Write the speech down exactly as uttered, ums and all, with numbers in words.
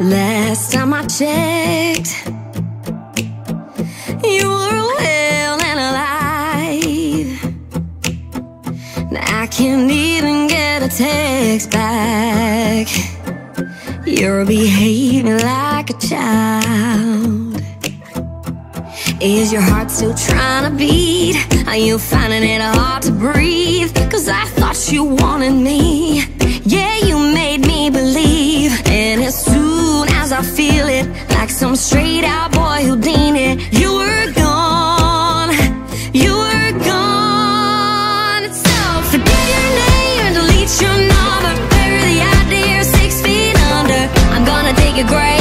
Last time I checked, you were well and alive. Now I can't even get a text back. You're behaving like a child. Is your heart still trying to beat? Are you finding it hard to breathe? Cause I thought you wanted me. Yeah, you made me believe. And as soon as I feel it, like some straight out boy Houdini, you were gone, you were gone. So forget your name and delete your number. Bury the idea six feet under. I'm gonna take a grave.